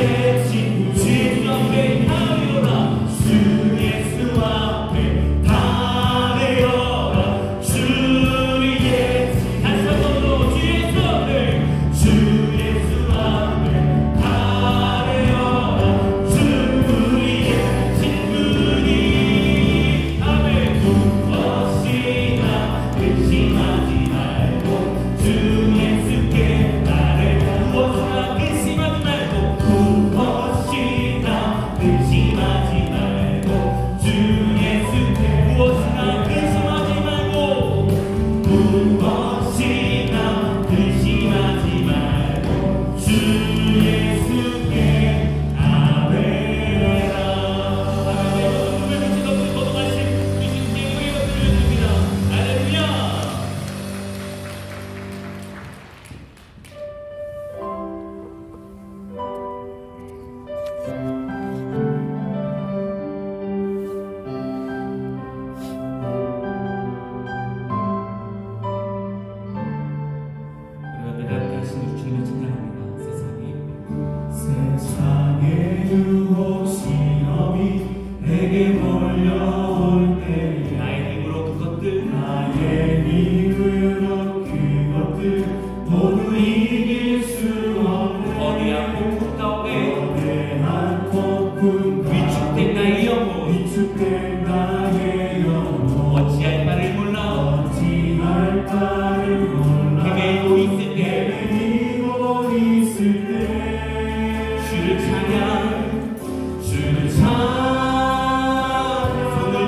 주를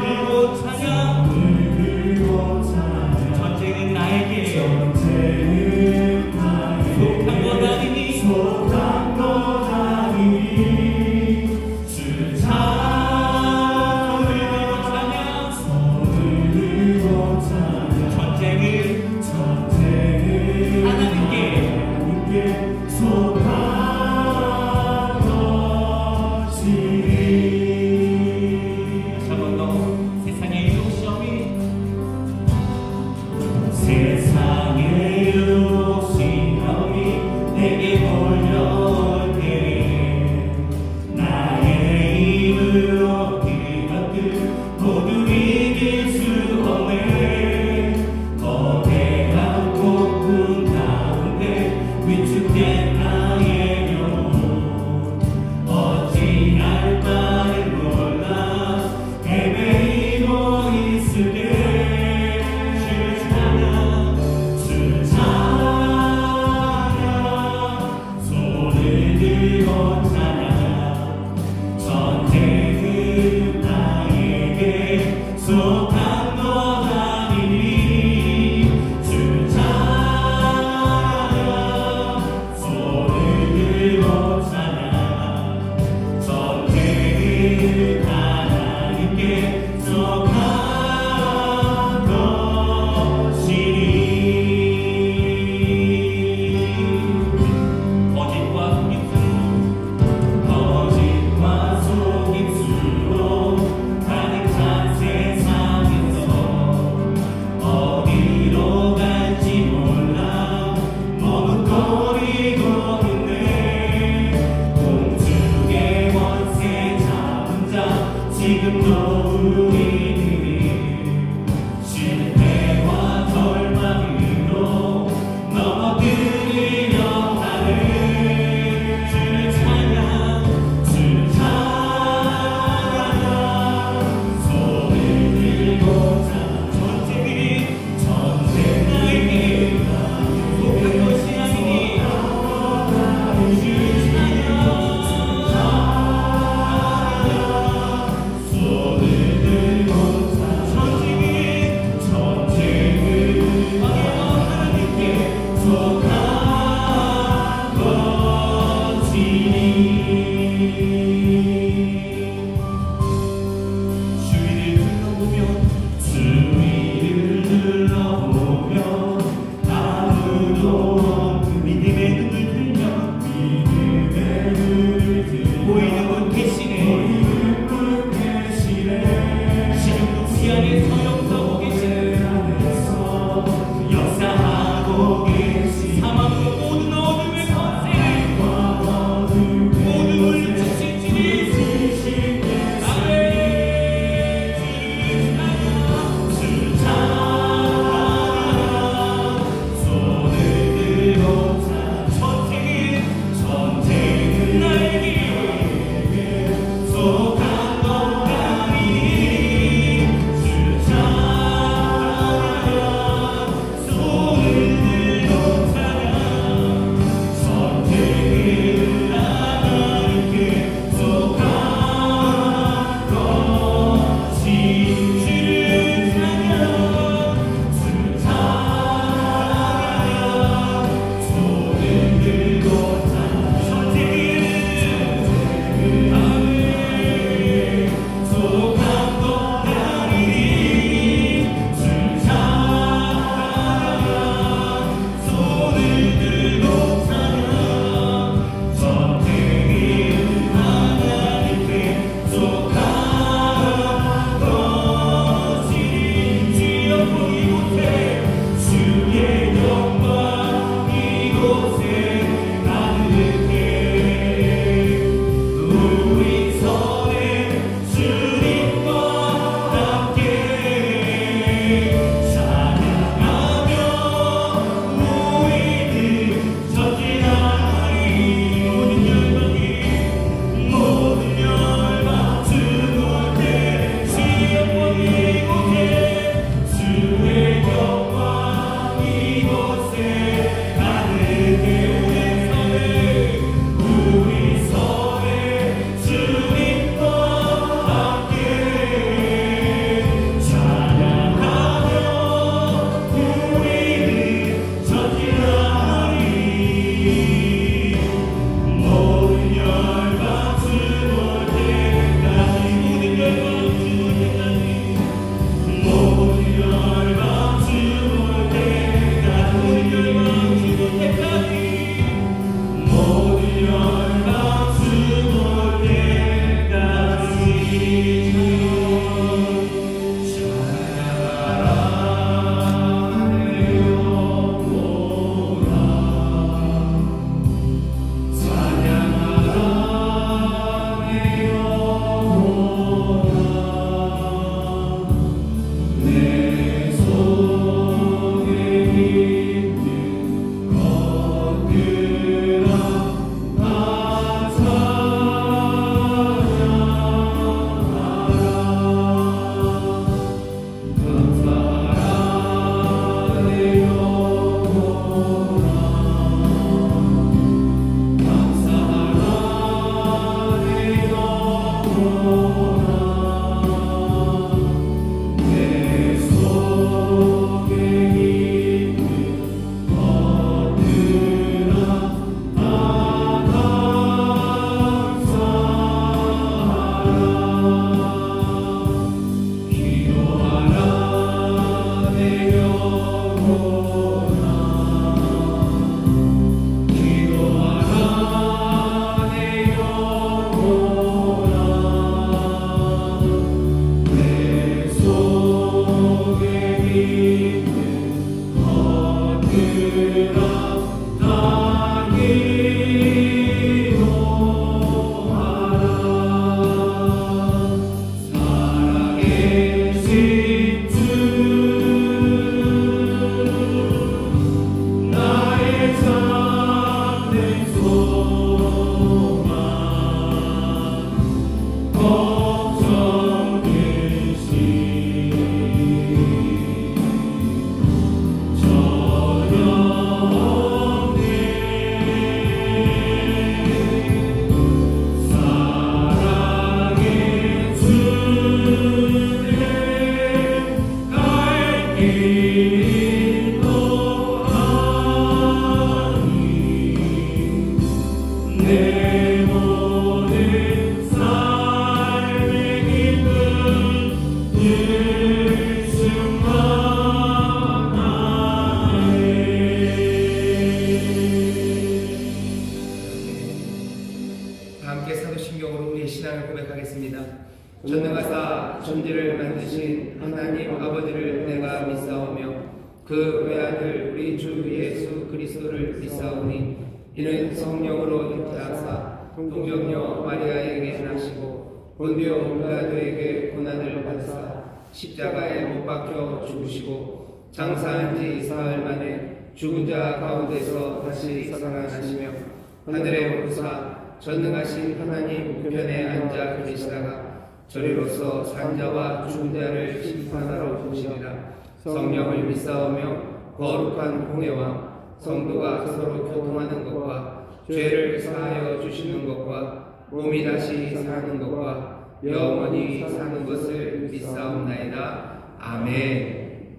함께 사도신경으로 우리의 신앙을 고백하겠습니다. 전능하사 천지를 만드신 하나님 아버지를 내가 믿사오며 그 외아들 우리 주 예수 그리스도를 믿사오니 이는 성령으로 잉태하사 동정녀 마리아에게 나시고 본디오 빌라도에게 고난을 받으사 십자가에 못 박혀 죽으시고 장사한 지 사흘 만에 죽은 자 가운데서 다시 살아나시며 하늘에 오르사 전능하신 하나님 우편에 앉아 계시다가 저리로서 산자와 죽은 자를 심판하러 오시리라. 성령을 믿사오며 거룩한 공회와 성도가 서로 교통하는 것과 죄를 사하여 주시는 것과 몸이 다시 사는 것과 영원히 사는 것을 믿사옵나이다. 아멘.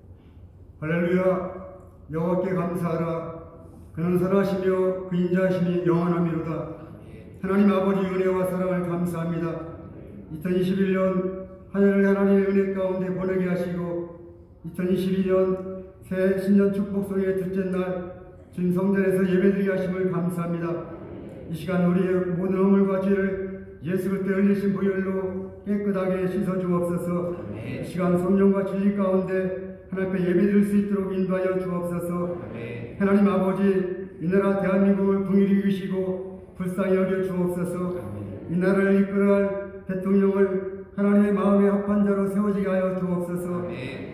할렐루야. 여호와께 감사하라. 그는 선하시며 그 인자하심이 영원하미로다. 하나님 아버지 은혜와 사랑을 감사합니다. 2021년 하늘을 하나님의 은혜 가운데 보내게 하시고 2022년 새 신년 축복송의 둘째 날 주님 성전에서 예배드리게 하심을 감사합니다. 이 시간 우리의 모든 허물과 죄를 예수 그리스도의 흘리신 보혈로 깨끗하게 씻어주옵소서. 이 시간 성령과 진리 가운데 하나님 앞에 예배드릴 수 있도록 인도하여 주옵소서. 하나님 아버지 이 나라 대한민국을 긍휼히 여기시고 불쌍히 여겨 주옵소서. 이 나라를 이끌어갈 대통령을 하나님의 마음에 합한 자로 세워지게 하여 주옵소서.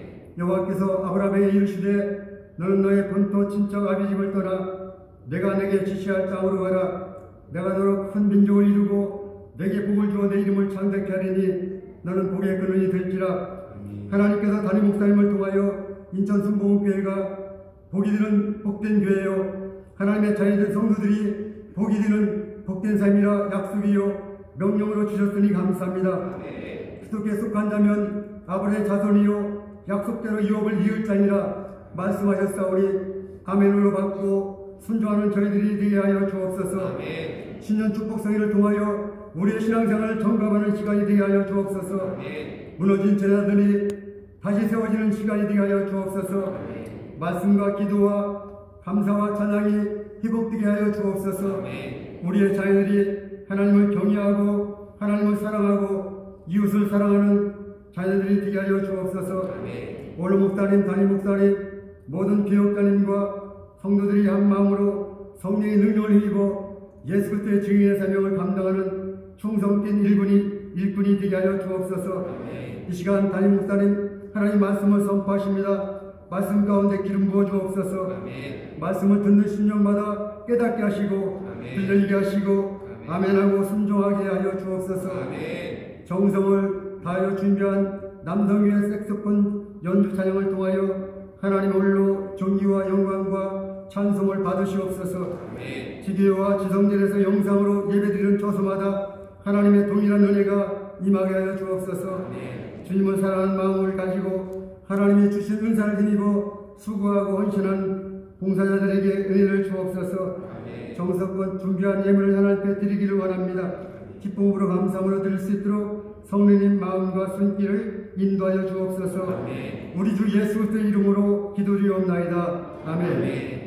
여호와께서 아브라함에게 이르시되 너는 너의 본토 친척 아비집을 떠나 내가 내게 지시할 땅으로 가라. 내가 너로 큰 민족을 이루고 내게 복을 주어 내 이름을 창대케 하리니 너는 복의 근원이 될지라. 하나님께서 담임 목사님을 통하여 인천 순복음교회가 복이 되는 복된 교회요 하나님의 자녀된 성도들이 복이 되는 복된 삶이라 약속이요 명령으로 주셨으니 감사합니다. 그렇게 속한 자면 아브라함의 자손이요 약속대로 유업을 이을 자니라 말씀하셨사오니 아멘으로 받고 순종하는 저희들이 되게 하여 주옵소서. 신년 축복성회를 통하여 우리의 신앙생활을 점검하는 시간이 되게 하여 주옵소서. 무너진 제자들이 다시 세워지는 시간이 되게 하여 주옵소서. 말씀과 기도와 감사와 찬양이 회복되게 하여 주옵소서. 우리의 자녀들이 하나님을 경외하고 하나님을 사랑하고 이웃을 사랑하는 자녀들이 되게 하여 주옵소서. 원로 목사님, 담임 목사님, 모든 교역자님과 성도들이 한 마음으로 성령의 능력을 힘입어 예수 그리스도의 증인의 사명을 감당하는 충성된 일꾼이 되게 하여 주옵소서. 이 시간 담임 목사님 하나님 말씀을 선포하십니다. 말씀 가운데 기름 부어 주옵소서. 말씀을 듣는 심령마다 깨닫게 하시고 들리게 하시고 아멘하고 순종하게 하여 주옵소서. 정성을 다하여 준비한 남성의 색소폰 연주 찬양을 통하여 하나님 홀로 존귀와 영광과 찬송을 받으시옵소서. 지교와 지성전에서 영상으로 예배드리는 조소마다 하나님의 동일한 은혜가 임하게 하여 주옵소서. 주님을 사랑하는 마음을 가지고 하나님이 주신 은사를 힘입어 수고하고 헌신한 봉사자들에게 은혜를 주옵소서. 정성껏 준비한 예물을 하나님께 드리기를 원합니다. 기쁨으로 감사함으로 드릴 수 있도록 성령님 마음과 손길을 인도하여 주옵소서. 우리 주 예수 그리스도의 이름으로 기도드리옵나이다. 아멘.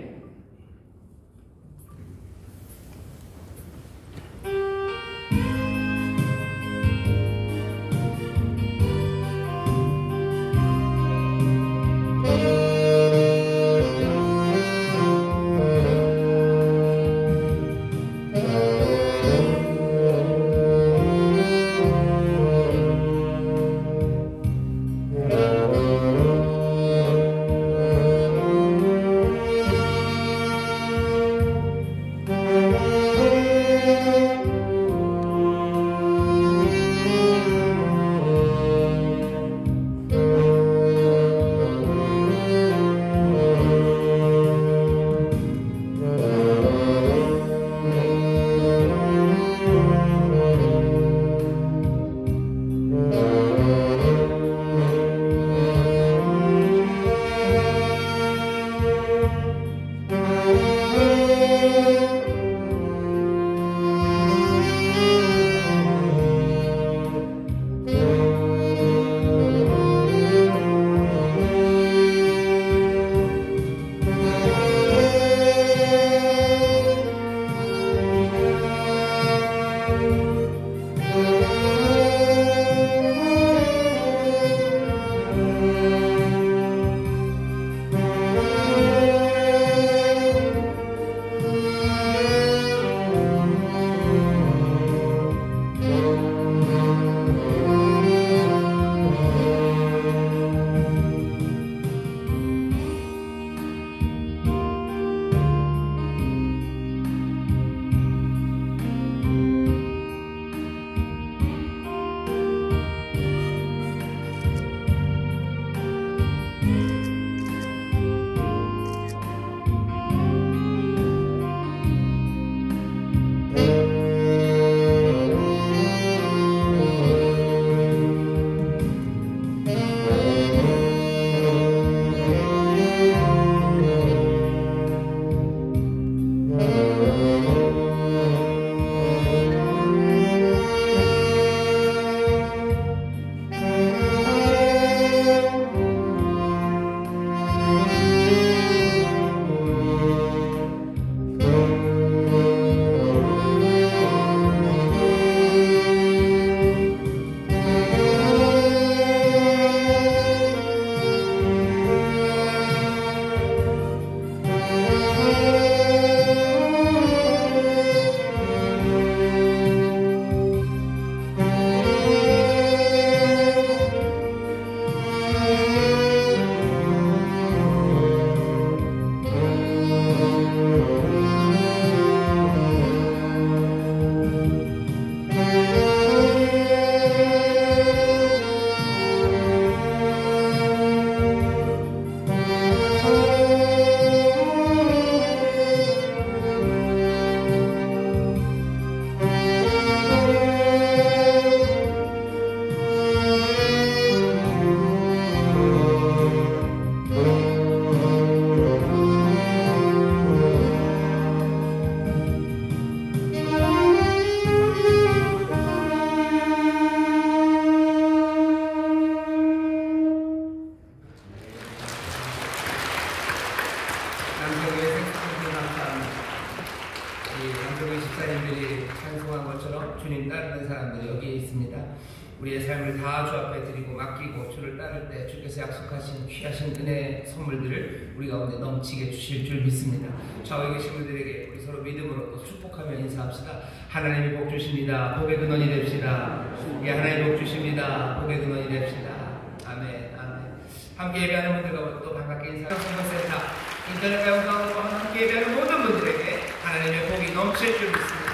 주님 따르는 사람들이 여기에 있습니다. 우리의 삶을 다 주 앞에 드리고 맡기고 주를 따를 때 주께서 약속하신 귀하신 은혜의 선물들을 우리 가운데 넘치게 주실 줄 믿습니다. 좌우에 계신 분들에게 우리 서로 믿음으로 또 축복하며 인사합시다. 하나님이 복 주십니다. 복의 근원이 됩시다. 예, 하나님 복 주십니다. 복의 근원이 됩시다. 아멘, 아멘. 함께 예배하는 분들과 또 반갑게 인사드립니다. 인터넷 방송으로 함께 예배하는 모든 분들에게 하나님의 복이 넘칠 줄 믿습니다.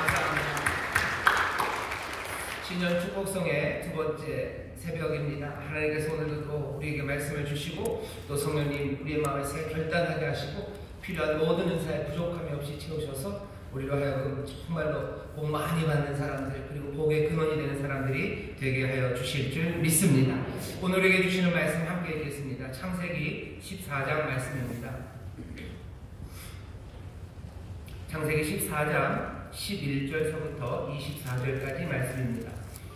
신년 축복성의 두 번째 새벽입니다. 하나님께서 오늘도 또 우리에게 말씀을 주시고 또 성령님 우리의 마음을 새 결단하게 하시고 필요한 모든 은사에 부족함이 없이 채우셔서 우리로 하여금 정말로 복 많이 받는 사람들 그리고 복의 근원이 되는 사람들이 되게 하여 주실 줄 믿습니다. 오늘 우리에게 주시는 말씀 함께 읽겠습니다. 창세기 14장 말씀입니다. 창세기 14장 11절서부터 24절까지 말씀입니다.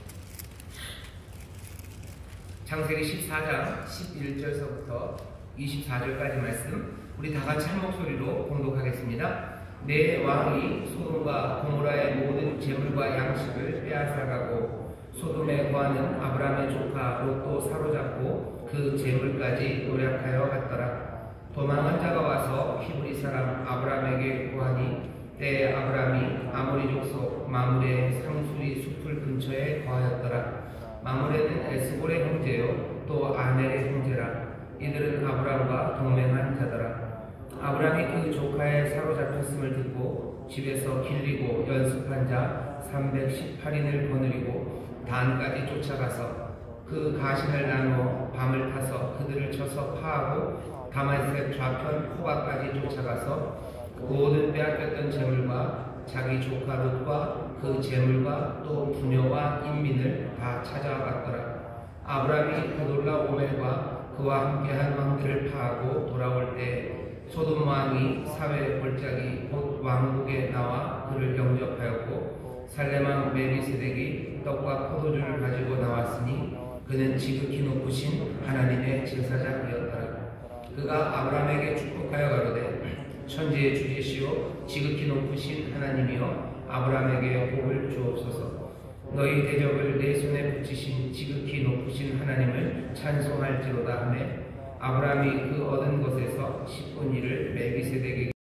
창세기 14장 11절서부터 24절까지 말씀 우리 다같이 한 목소리로 봉독하겠습니다. 내 왕이 소돔과 고모라의 모든 재물과 양식을 빼앗아가고 소돔에 거하는 아브라함의 조카 롯도 사로잡고 그 재물까지 노략하여 갔더라. 도망한 자가 와서 히브리 사람 아브라함에게 구하니 때에 아브라함이 아모리 족속 마므레의 상수리 숲을 근처에 거하였더라. 마므레는 에스골의 형제요 또 아넬의 형제라. 이들은 아브라함과 동맹한 자더라. 아브라함이 그 조카의 사로잡혔음을 듣고 집에서 길리고 연습한 자 318인을 거느리고 단까지 쫓아가서 그 가신을 나누어 밤을 타서 그들을 쳐서 파하고 다메섹 좌편 호바까지 쫓아가서 모든 빼앗겼던 재물과 자기 조카 롯과 그 재물과 또 부녀와 인민을 다 찾아갔더라. 아브라함이 그돌라 오멜과 그와 함께한 왕들을 파하고 돌아올 때 소돔 왕이 사회 골짜기 곧 왕국에 나와 그를 영접하였고 살렘 왕 멜기세덱이 떡과 포도주를 가지고 나왔으니 그는 지극히 높으신 하나님의 제사장이었더라. 그가 아브라함에게 축복하여 가로되 천지의 주제시오 지극히 높으신 하나님이여 아브라함에게 복을 주옵소서. 너희 대적을 내 손에 붙이신 지극히 높으신 하나님을 찬송할지로다 하매 아브라함이 그 얻은 것에서 10분의 1을 멜기세덱에게